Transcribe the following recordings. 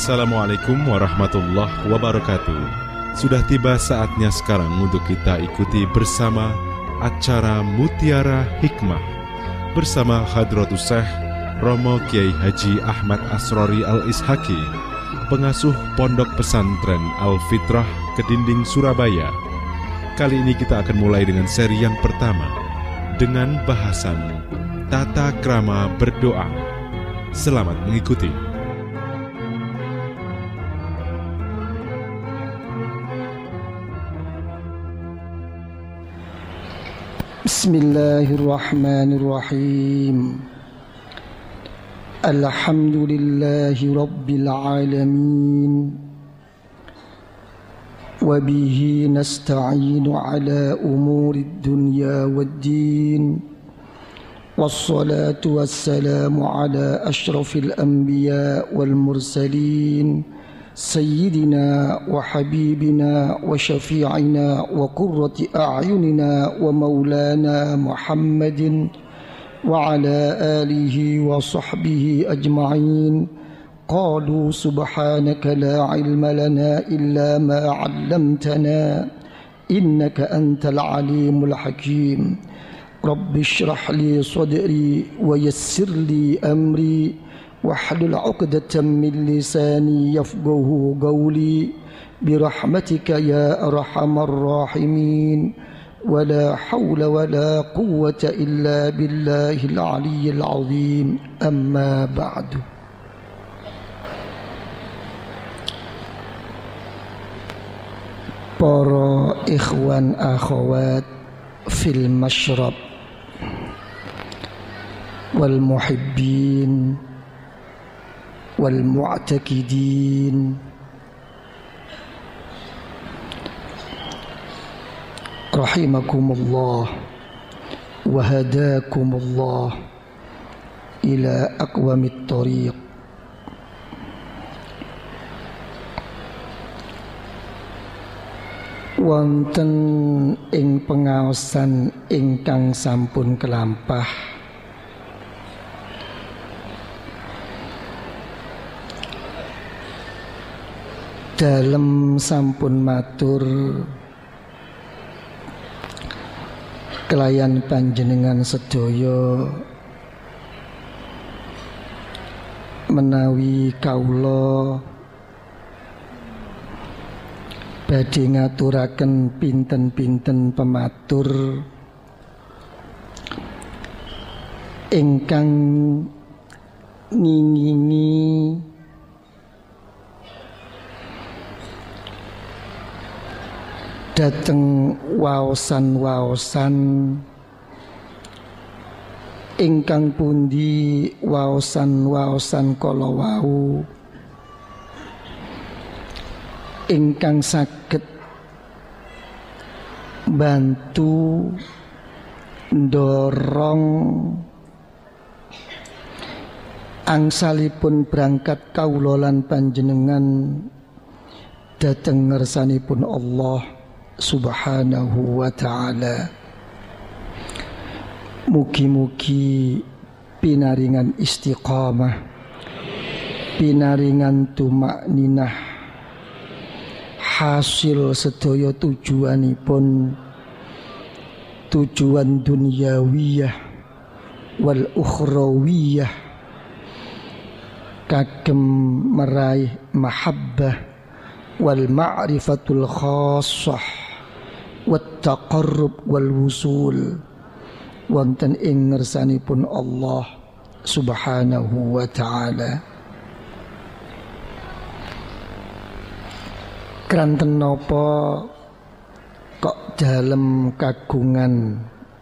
Assalamualaikum warahmatullahi wabarakatuh. Sudah tiba saatnya sekarang untuk kita ikuti bersama acara Mutiara Hikmah bersama Hadratus Syekh Romo Kiai Haji Ahmad Asrori Al-Ishaki, pengasuh Pondok Pesantren Al-Fitrah Kedinding Surabaya. Kali ini kita akan mulai dengan seri yang pertama dengan bahasan Tata Krama Berdoa. Selamat mengikuti. Bismillahirrahmanirrahim. Alhamdulillahi Rabbil Alamin. Wabihi nasta'inu ala umuri dunya waddin. Wassalatu wassalamu ala ashrafil anbiya wal mursalin. Sayyidina wa habibina wa syafi'ina wa qurrati a'yunina wa maulana Muhammadin wa ala alihi wa sahbihi ajma'in. Qalu subhanaka la ilma lana illa ma 'allamtana innaka antal alimul hakim. Rabbi shrah li sadri wa yassir li amri wahlul 'uqdatam min lisani yafqahu qawli birahmatika ya arhamar rahimin. Wala hawla wala quwwata illa billahil aliyyil azim. Amma ba'du. Para ikhwan akhwat fil masyrab wal muhibbin wal mu'takidin, rahimakumullah wa hadakumullah ila aqwamit thariq. Wonten ing pengaosan ingkang sampun kelampah dalem sampun matur kelayan panjenengan sedaya menawi kawula badhe ngaturaken pinten-pinten pematur ingkang ngingingi dateng waosan-waosan ingkang pundi waosan-waosan kala wau ingkang saged bantu ndorong angsalipun berangkat kawula lan panjenengan dhateng ngersanipun Allah Subhanahu wa ta'ala. Mugi-mugi pinaringan istiqamah, pinaringan tumakninah, hasil sedaya tujuanipun tujuan dunyawiyah wal ukhrawiyah kagem meraih mahabbah wal ma'rifatul khassah wat taqarrub wal wusul wonten ing ngersanipun Allah Subhanahu wa ta'ala. Kranten napa kok dalem kagungan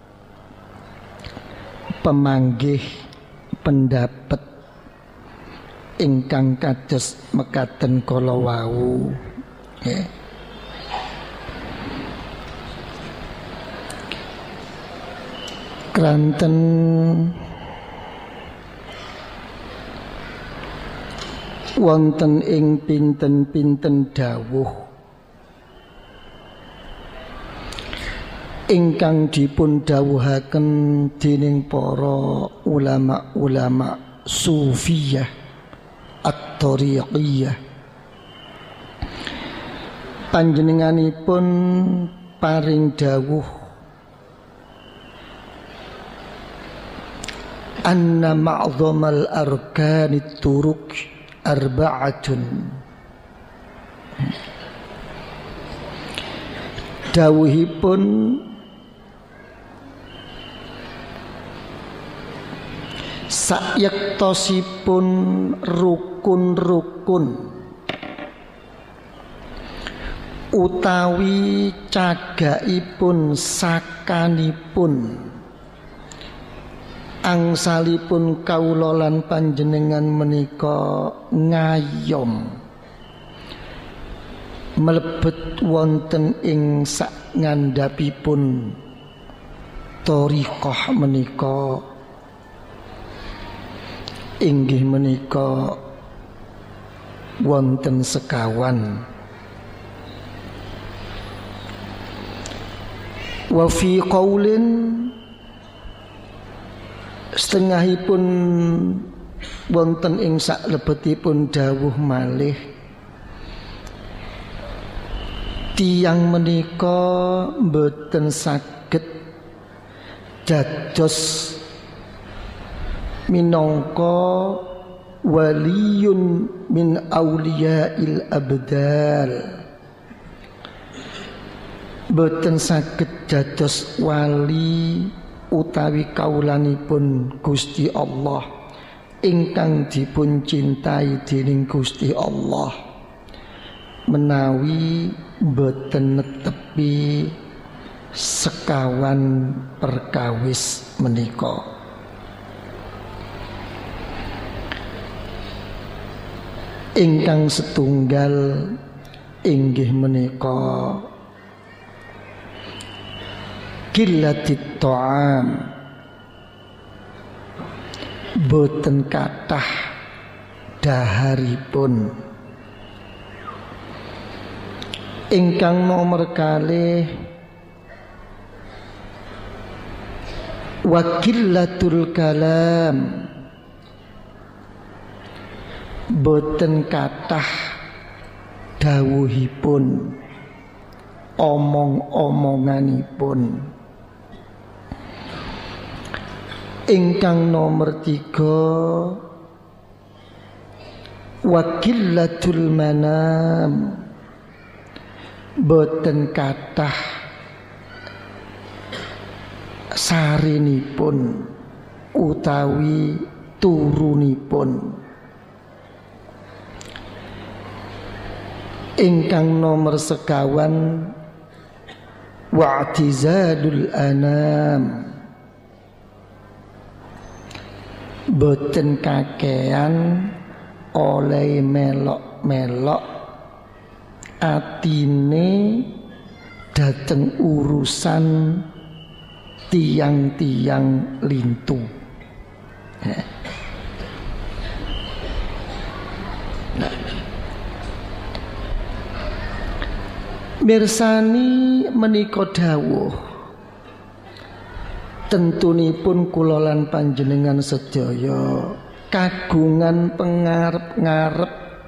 pemanggih pendapat ingkang kados mekaten kala wau nggih. Kranten wonten ing pinten-pinten dawuh ingkang dipun dawuhaken dening para ulama-ulama sufiyah at-thariqiyah panjenenganipun paring dawuh anna ma'dhamal arkanit turuk arba'atun. Dawuhipun sayektosipun rukun-rukun utawi cagaipun sakanipun angsalipun kawula lan panjenengan menika ngayom mlebet wonten ing sak ngandhapipun thariqah menika inggih menika wonten sekawan. Wa fi qaulin setengahipun wonten ing saklebetipun dawuh malih tiyang menika mboten saged dados minangka waliyun min auliyail abdal, boten saged dados wali utawi kaulanipun Gusti Allah ingkang dipun cintai dening Gusti Allah menawi boten netepi sekawan perkawis menika. Ingkang setunggal inggih menika qillatit ta'am, boten kathah daharipun. Ingkang nomor kalih wa qillatul kalam, boten kathah dawuhipun, omong-omonganipun. Ingkang nomor 3 wa qillatul manam, boten kathah sarinipun utawi turunipun. Ingkang nomor sekawan wa'tizalul anam, boten kakean oleh melok-melok atine dateng urusan tiang-tiang lintu. Mirsani menika dawuh tentunipun kula lan panjenengan sedaya kagungan pengarep-ngarep,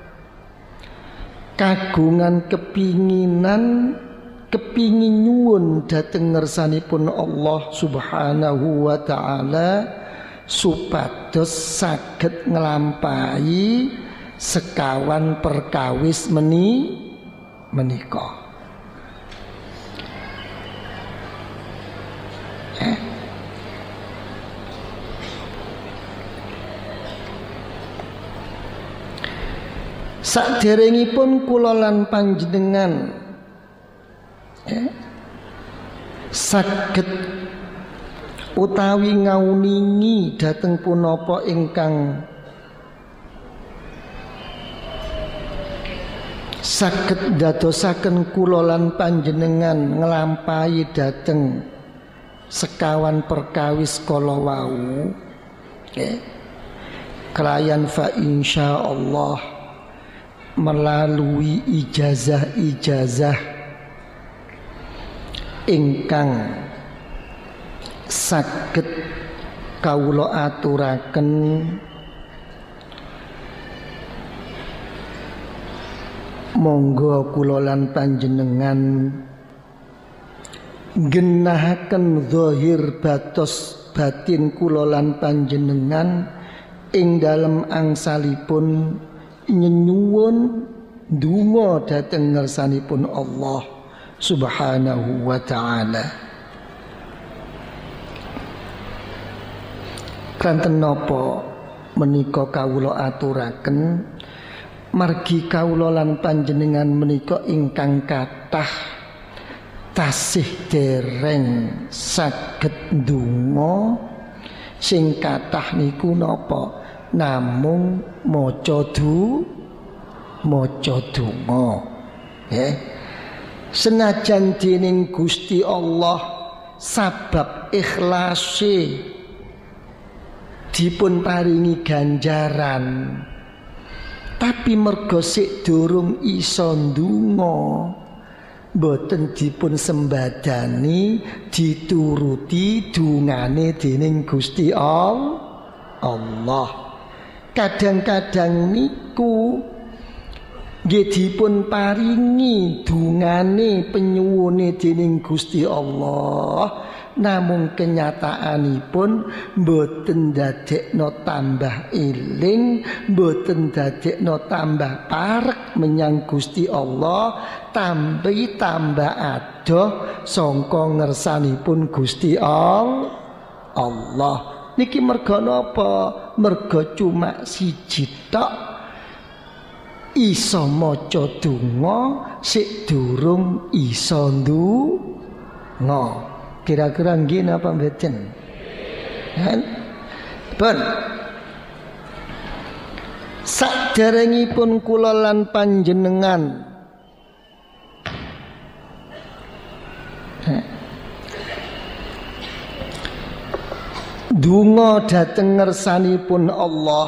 kagungan kepinginan, kepingin nyuwun dhateng ngersanipun Allah Subhanahu wa taala supados saged nglampahi sekawan perkawis menika. Saderengipun kula lan panjenengan saged utawi ngauningi dhateng punapa ingkang saged dadosaken kula lan panjenengan nglampahi dhateng sekawan perkawis kala wau, kelayan fa insyaallah melalui ijazah-ijazah ingkang saged kawula aturaken monggo kula lan panjenengan genahaken zahir batos batin kula lan panjenengan ing dalem angsalipun nyenyuwun donga dhateng ngersanipun Allah Subhanahu wa ta'ala. Kanten napa menika kawula aturaken margi kawula lan panjenengan menika ingkang kathah tasih dereng saged ndonga sing kathah niku napa namung maca donga senajan dening Gusti Allah sabab ikhlase dipun paringi ganjaran, tapi mergo sik durung iso ndonga boten dipun sembadani dituruti dungane dening Gusti Allah. Kadang-kadang niku nggih dipun paringi dungane penyuwune dening Gusti Allah, namung kenyataanipun boten dadekno tambah eling, boten dadekno tambah parek menyang Gusti Allah, tampi tambah adoh sangka ngersanipun Gusti Allah. Niki merga napa? Merga cuma siji tok iso maca donga sik durung iso ndonga. Kira-kira nggih napa mboten? Pun saderengipun kula lan panjenengan donga dhateng ngersanipun Allah,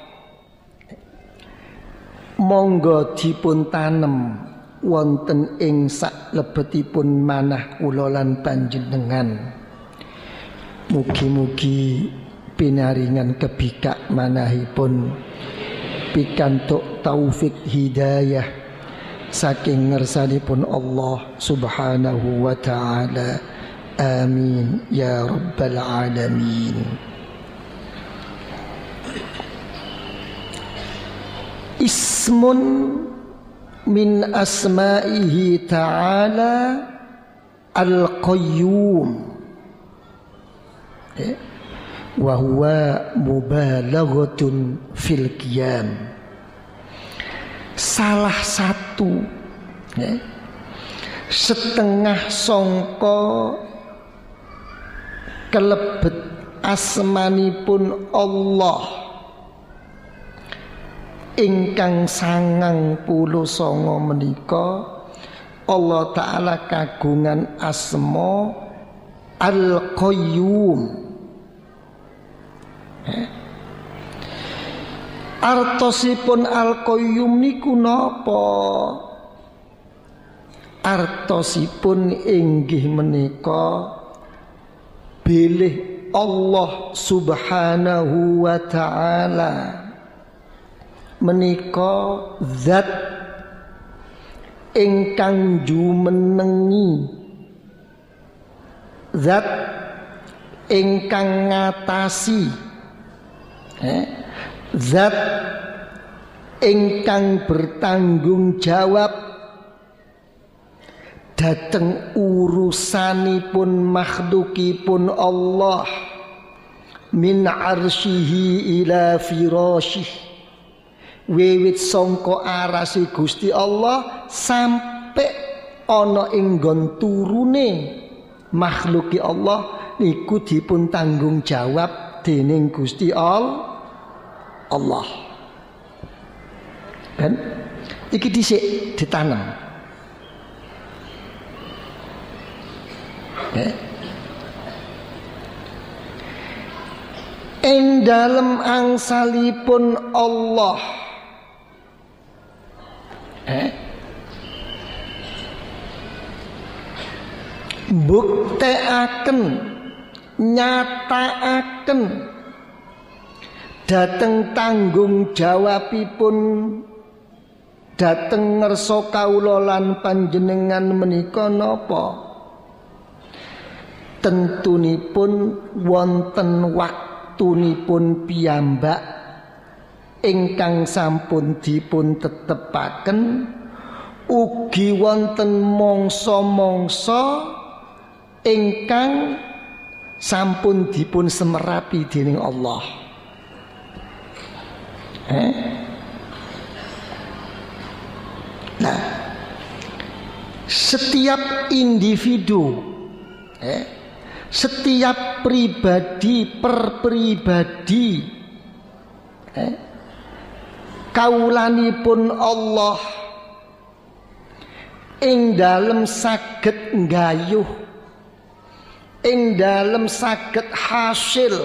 monggo dipun tanem wonten ing saklebetipun manah kula lan panjenengan. Mugi-mugi pinaringan kebikak manahipun pikantuk taufik hidayah saking ngersanipun Allah Subhanahu wa ta'ala. Amin ya rabbal alamin. Ismun min asma'ihi ta'ala al-qayyum wa huwa mubalaghatun fil qiyam. Salah satu setengah sangka kelebet asmanipun Allah ingkang 99 menika Allah Ta'ala kagungan asma Al-Qayyum. Artosipun Al-Qayyum niku napa? Artosipun inggih menika bilih Allah Subhanahu wa ta'ala menika zat ingkang jumenengi, zat ingkang ngatasi, zat ingkang bertanggung jawab dateng urusanipun makhlukipun Allah min arsyihi ila firasyih, wiwit sangka arasi Gusti Allah sampai ana ing nggon turune makhluki Allah niku dipun tanggung jawab dening Gusti Allah. Dan iki dhisik ditanam. Ing dalem angsalipun Allah buktekaken, nyatakaken dhateng tanggung jawabipun dhateng ngersa kawula lan panjenengan menika napa? Tentunipun wonten waktunipun piyambak ingkang sampun dipun tetepaken, ugi wonten mangsa-mangsa ingkang sampun dipun semerapi dening Allah. Nah, setiap individu, setiap pribadi per pribadi, kawulanipun Allah ing dalem saged nggayuh, ing dalem saged hasil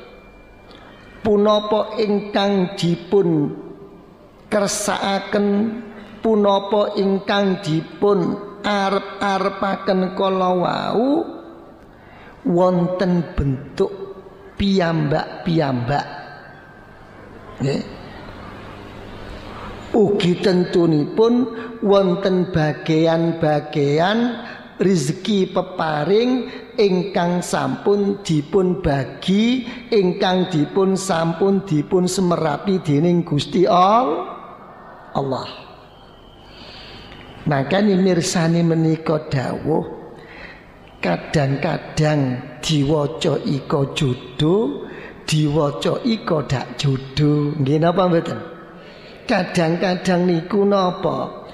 punapa ingkang dipun kersakaken, punapa ingkang dipun arep-arepaken kala wau wonten bentuk piyambak-piyambak. Nggih. Ugi tentunipun wonten bagean-bagean rezeki peparing ingkang sampun dipun bagi, ingkang dipun sampun dipun semerapi dening Gusti Allah. Makanya mirsani menika dawuh, kadang-kadang diwaca iko judo, diwaca iko dak judo. Nggih napa mboten? Kadang-kadang niku napa?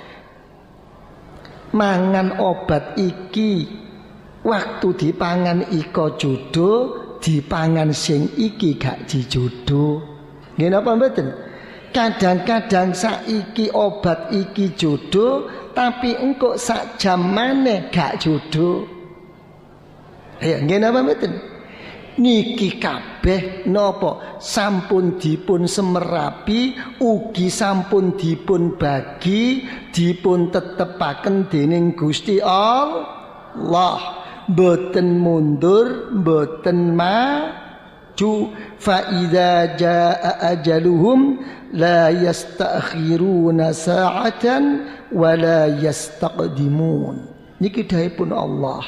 Mangan obat iki waktu dipangan iko judo, dipangan sing iki gak dijudo. Nggih napa mboten? Kadang-kadang saiki obat iki judo, tapi engko sak jam maneh gak judo. Ya nggih napa mboten? Niki kabeh napa sampun dipun semerapi, ugi sampun dipun bagi, dipun tetepaken dening Gusti Allah. Mboten mundur, mboten maju. Fa idza jaa ajaluhum la yastakhiruna sa'atan wa la yastaqdimun. Niki dawuhipun Allah.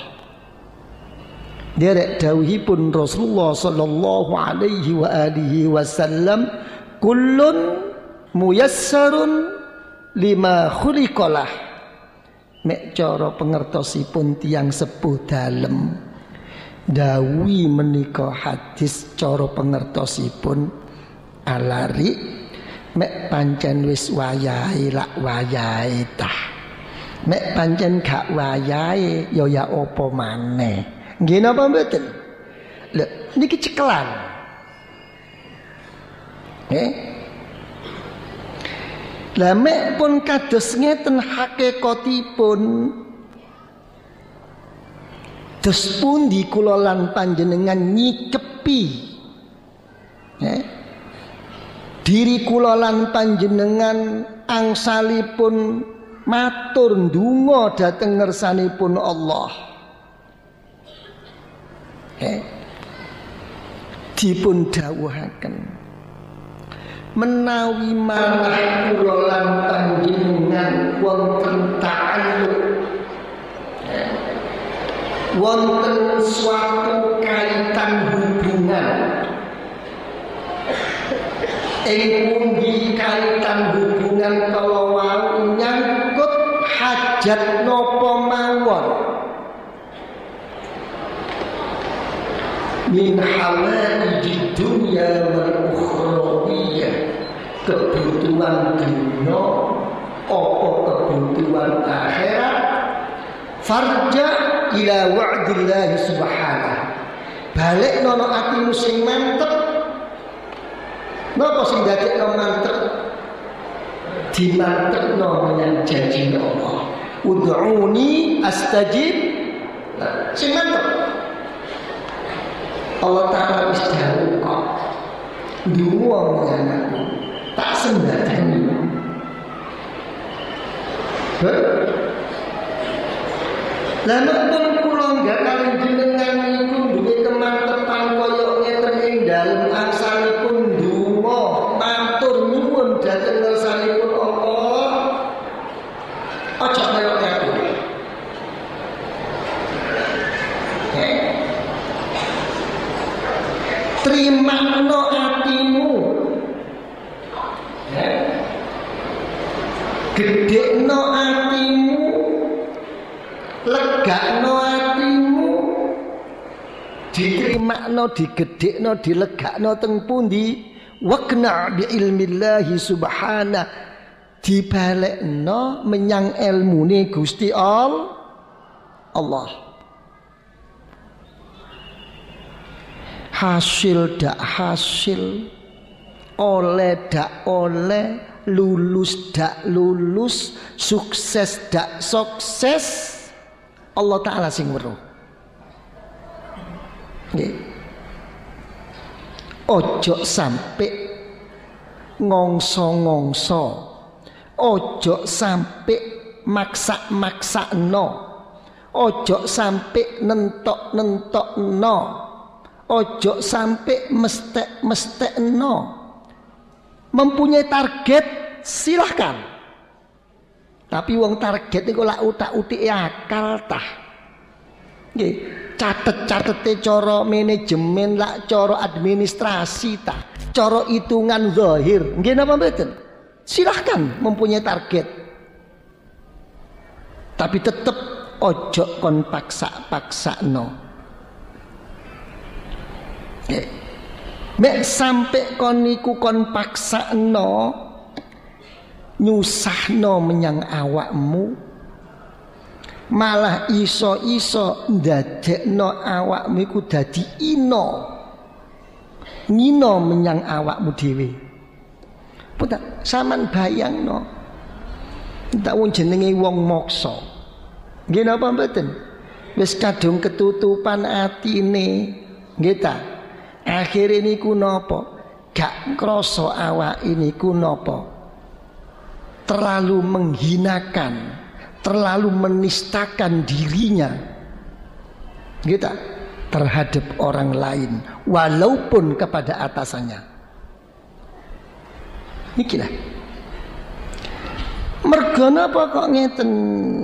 Derek dawuhipun Rasulullah sallallahu alaihi wa alihi wasallam, kullun muyassarun lima khuliqalah. Mek cara pengertosipun tiyang sepuh dalem dawuhi menika hadis cara pengertosipun alari mek pancen wis wayahe lak wayahe tah, mek pancen gak wayahe ya apa maneh. Nggih napa mboten? Lho niki cekelan. Lah mek pun kados ngeten hakikatipun, dos pundi kula lan panjenengan nyikepi diri kula lan panjenengan angsalipun matur ndonga dhateng ngersanipun Allah. Dipun dawuhaken menawi manah kula lan panjenengan wonten ta'alluq, wonten suatu kaitan hubungan, ing pundi kaitan hubungan kala wau nyangkut hajat napa mawon min hawaijid dunya wal ukhrawiyah, kebutuhan dunia apa kebutuhan akhirat, farja ila wa'dillahi subhanahu, balik nono atimu sing mantep. Napa sing dadekno mantep? Dimantepno menyang janji Allah, ud'uni astajib. Sing mantep Allah Ta'ala wis dawuh kok ndonga anakku tak sembadani. Lah nek pun kula nggak kali jenengan niku duwe kemantepan kaya ngeten ing dalem aksanipun ndonga matur nuwun dhateng ngersanipun Allah, Ojo melok aku. Terimakno atimu. Gedekno atimu. Legakno atimu. Diterimakno, digedekno, dilegakno teng pundi? Waqna bi ilmillahi subhana, dibalekno menyang ilmune Gusti Allah. Hasil dak hasil, oleh dak oleh, lulus dak lulus, sukses dak sukses, Allah Ta'ala sing weruh. Nggih. Ojo sampai ngongso-ngongso, ojo sampai maksa-maksakno, ojo sampai nentok-nentokno, ojo sampai mestek-mestekno. Mempunyai target silahkan, tapi wong target iku lak utak-utik akal tah. Nggih. Catet-catete cara manajemen lak cara administrasi ta, cara hitungan zahir. Nggih napa mboten? Silahkan mempunyai target. Tapi tetep ojo kon paksa-paksakno. Nggih. Mek sampe kon niku kon paksakno, nyusahno menyang awakmu, malah iso-iso ndadekno awakmu iku dadi ngino menyang awakmu dhewe. Puta sampean bayangno, tak wong jenenge wong moksa. Nggih napa mboten? Wis kadung ketutupan atine, nggih ta? Akhire niku napa? Gak krasa awake niku napa? Terlalu menghinakan, terlalu menistakan dirinya kita terhadap orang lain walaupun kepada atasannya. Ikilah mergo napa kok ngeten?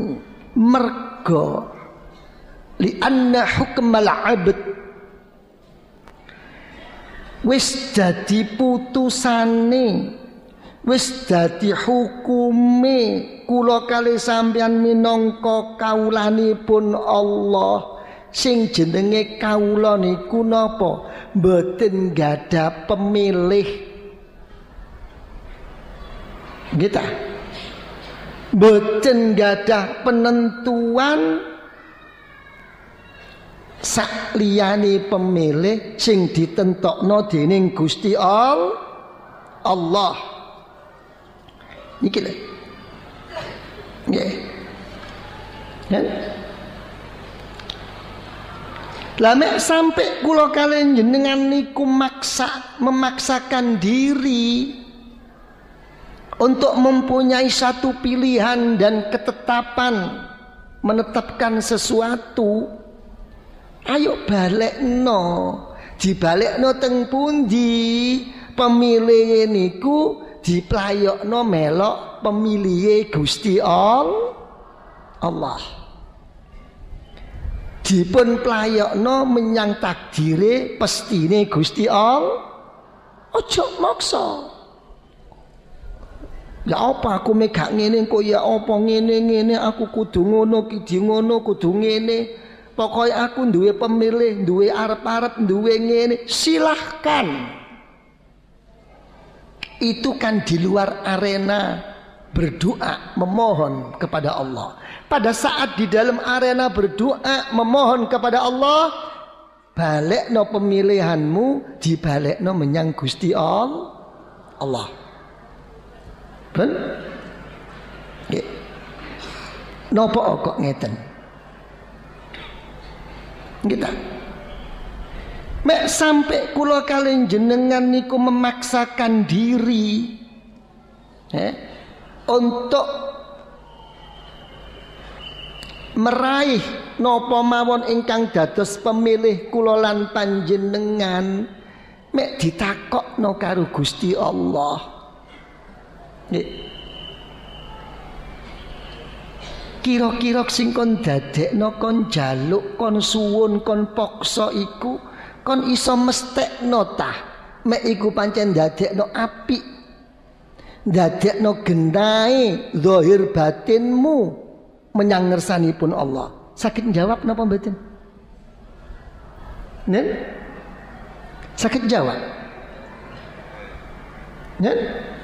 Mergo li anna hukmal 'abd wis dadi putusane, wis dadi hukume kula kali sampeyan minangka kawulanipun Allah. Sing jenenge kawula niku napa? Mboten gadah pemilih. Kita mboten gadah penentuan sak liyane pemilih sing ditentokno dening Gusti Allah. Niki lho. Nggih. Ya. Lah mek sampai kula kalian jenengan niku memaksakan diri untuk mempunyai satu pilihan dan ketetapan menetapkan sesuatu, ayo balekno, dibalekno teng pundi? Pemilih niku diplayokno melok pemilih Gusti Allah. Dipun playokno menyang takdire pestine Gusti Allah. Ojo maksa. Ya apa aku megak ngene kok ya apa ngene aku kudu ngono ki ngono kudu ngene. Pokoke aku duwe pemilih, duwe arep-arep, duwe ngene, silahkan. Itu kan di luar arena berdoa memohon kepada Allah. Pada saat di dalam arena berdoa memohon kepada Allah, balekno pemilihanmu, dibalekno menyang Gusti Allah. Ben? Nggih. Napa kok ngeten? Kita mek sampai kula kalian jenengan niku memaksakan diri untuk meraih napa mawon ingkang dados pemilih kula lan panjenengan, mek ditakokno karo Gusti Allah. Kira-kira sing kon dadekno, kon jaluk, kon suwun, kon paksa iku kon iso mestekno ta? Mek iku pancen dadekno apik, dadekno genahe zahir batinmu menyang ngersanipun Allah. Sakit jawab napa mboten? Nen? Sakit jawab? Nen?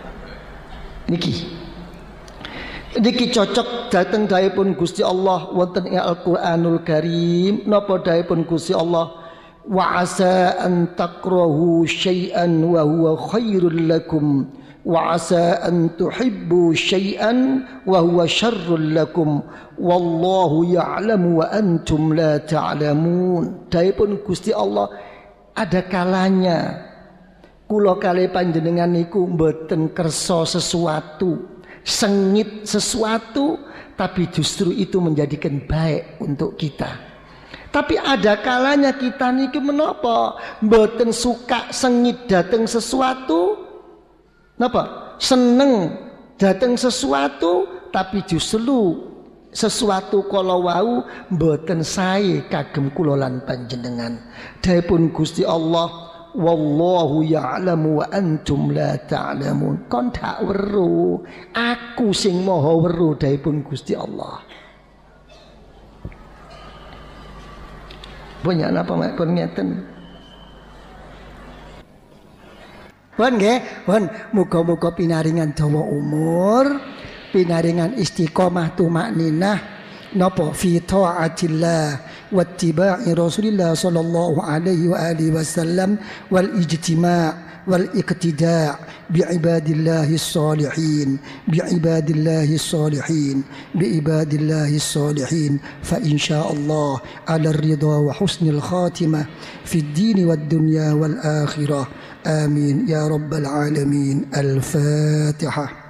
Niki cocok dateng daipun Gusti Allah wonten ing Al-Qur'anul Karim. Napa daipun Gusti Allah? Wa asa an takrahu syai'an wa huwa khairul lakum wa asa an tuhibbu syai'an wa huwa syarrul lakum wallahu ya'lamu wa antum la ta'lamun. Daipun Gusti Allah, ada kalanya kula kalih panjenengan niku mboten kersa sesuatu, sengit sesuatu, tapi justru itu menjadikan baik untuk kita. Tapi ada kalanya kita niki menapa mboten suka sengit dateng sesuatu, napa seneng dateng sesuatu, tapi justru sesuatu kala wau mboten sae kagem kula lan panjenengan. Daipun Gusti Allah, wallahu ya'lamu wa antum la ta'lamun. Kon dak weruh, aku sing maha weruh daipun Gusti Allah. Banyak napa mak pun ngeten. Pun nggih, pun muga-muga pinaringan dawa umur, pinaringan istiqomah tumakninah napa fi taatillah wa ittiba'i Rasulillah sallallahu alaihi wa alihi wasallam wal ijtima' والاقتداء بعباد الله الصالحين بعباد الله الصالحين بعباد الله الصالحين فإن شاء الله على الرضا وحسن الخاتمة في الدين والدنيا والآخرة آمين يا رب العالمين. الفاتحة.